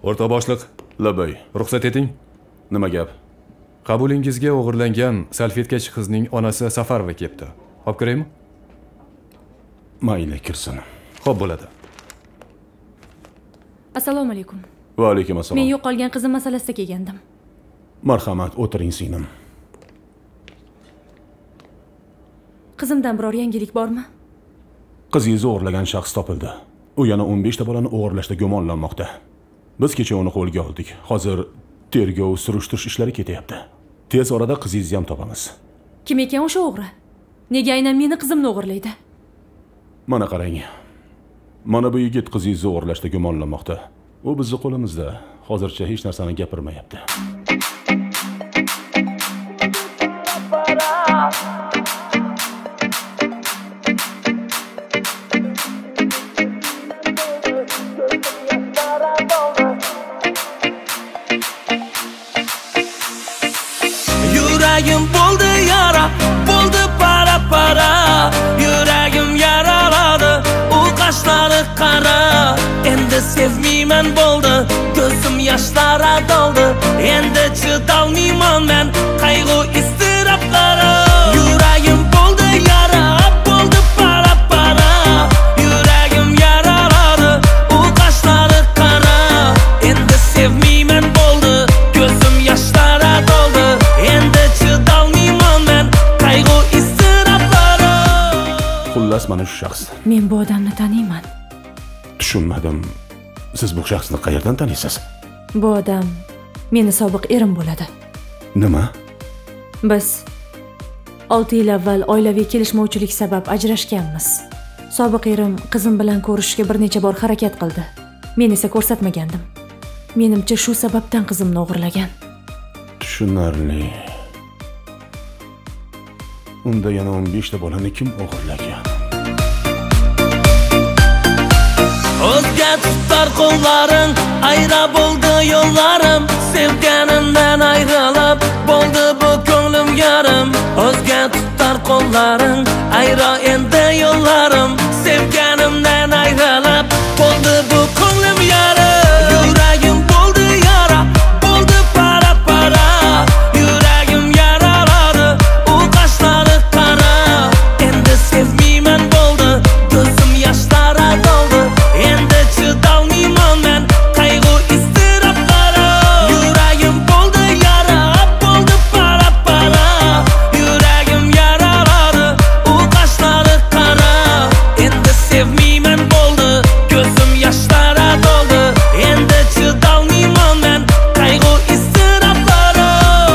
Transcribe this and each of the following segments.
O'rta boshliq, Labay. ruxsat eting. Nima gap? Qabulingizga o'g'irlangan salfetkachi qizning onasi Safarova kelibdi. Olib kiraymi? Mayli, kirsin. Xo'p bo'ladi. Assalomu alaykum. Va alaykum assalom. Men yo'qolgan qizim masalasida kelgandim. Marhamat, o'tiring singlim. Qizimdan biror yangilik bormi? Qizingizni o'g'irlagan shaxs topildi. U yana 15 ta bolani o'g'irlashda gumonlanmoqda. Biz kecha uni qo'lga oldik. Hozir tergov, surishtirish ishlari ketyapti. Tez orada qizingizni ham topamiz. Kim ekan o'sha o'g'ri? Nega aynan meni qizimni o'g'irlaydi? Mana qarang. Mana bu yigit qizingizni o'g'irlashda gumonlanmoqda. U bizning qo'limizda. Hozircha hech narsani gapirmayapti. Yuragim bo'ldi yara, bo'ldi para. Yuragim yaraladi, u qashlari qara. Endi sevmayman bo'ldi, ko'zim yoshlara doldi. Endi chidolmayman men qayg'u iztiroblara. Yuragim bo'ldi yara, bo'ldi para. Yuragim yaraladi, u qashlari qara. Endi sevmayman bo'ldi, ko'zim yoshlara doldi. Endi chidolmayman men qayg'u iztiroblara. Xullas mana shu shaxs. Men bu odamni taniyman. Tushunmadim. Siz bu shaxsni qayerdan taniysiz? Bu odam meni sobiq erim bo'ladi. Nima? Biz 6 yil avval oilaviy kelishmovchilik sabab ajrashganmiz. Sobiq erim qizim bilan ko'rishishga bir necha bor harakat qildi. Men esa ko'rsatmagandim. Menimcha shu sababdan qizimni o'g'irlagan. Tushunarli. Unda yana 15 ta bolani kim o'g'irlagan? O'zga tutar qo'llaring, ayra bo'ldi yo'llarim. Sevganimdan ayrilib, bo'ldi bu ko'nglim yarim. O'zga tutar qo'llaring, ayra endi yo'llarim. Sevganimdan ayrilib, bo'ldi bu ko'nglim yarim. Yuragim bo'ldi yara, bo'ldi para. Yuragim yaraladi, u qashlari qara. Endi sevmayman bo'ldi, ko'zim yoshlara doldi. Endi chidolmayman men qayg'u iztiroblara. Yuragim bo'ldi yara, bo'ldi para. Yuragim yaraladi, u qashlari qara. Endi sevmayman bo'ldi, ko'zim yoshlara doldi. Endi chidolmayman men qayg'u iztiroblara.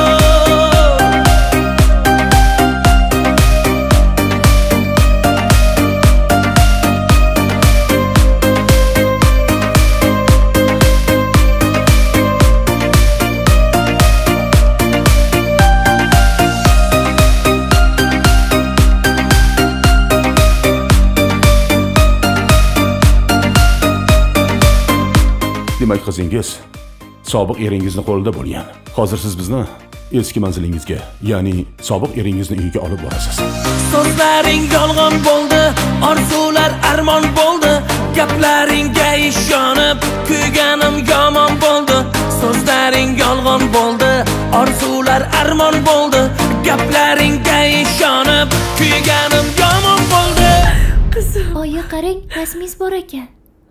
Demak, qizingiz sobiq eringizni qo'lida bo'lgan. Hozir siz bizni eski manzilingizga, ya'ni sobiq eringizni uyiga olib borasiz. So'zlaring yolg'on bo'ldi, orzular armon bo'ldi. Gaplaringga ishonib, kuyganim yomon bo'ldi. So'zlaring yolg'on bo'ldi, orzular armon bo'ldi. Gaplaringga ishonib, kuyganim yomon bo'ldi. Qizim. Oyi, qarang, rasmingiz bor ekan.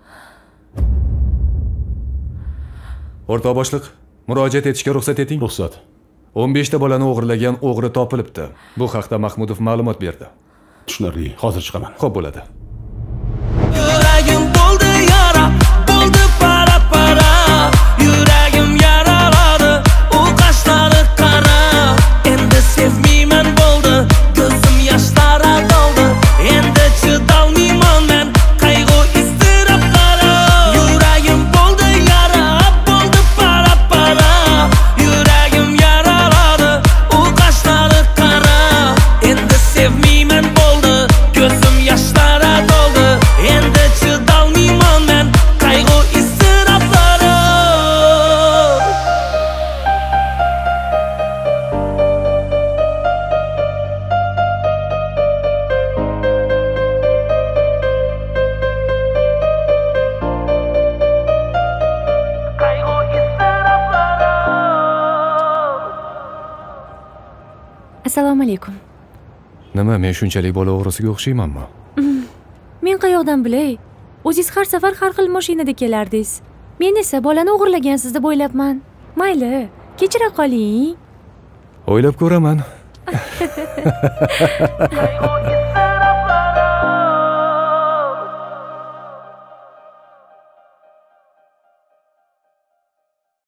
O'rta boshliq, murojaat etishga ruxsat eting. Ruxsat. 15 ta bolani o'g'irlagan o'g'ri topilibdi. Bu haqda Mahmudov ma'lumot berdi. Tushunarli. Hozir chiqaman. Xo'p bo'ladi. Yuragim bo'ldi yara, bo'ldi para. Yuragim yaraladi, u qashlari qara. Endi sevmayman bo'ldi, ko'zim yoshlara doldi. Endi chidolmayman men qayg'u iztiroblara. Yuragim bo'ldi yara, bo'ldi para. Yuragim yaraladi, u qashlari qara. Endi sevmayman bo'ldi, ko'zim yoshlara Assalomu alaykum. Nima, men shunchalik bola o'g'risiga o'xshaymanmi? Men qayoqdan bilay? O'zingiz har safar har xil mashinada kelardingiz. Men esa bolani o'g'irlagansiz deb o'ylabman. Mayli, kechira qoling. O'ylab ko'raman.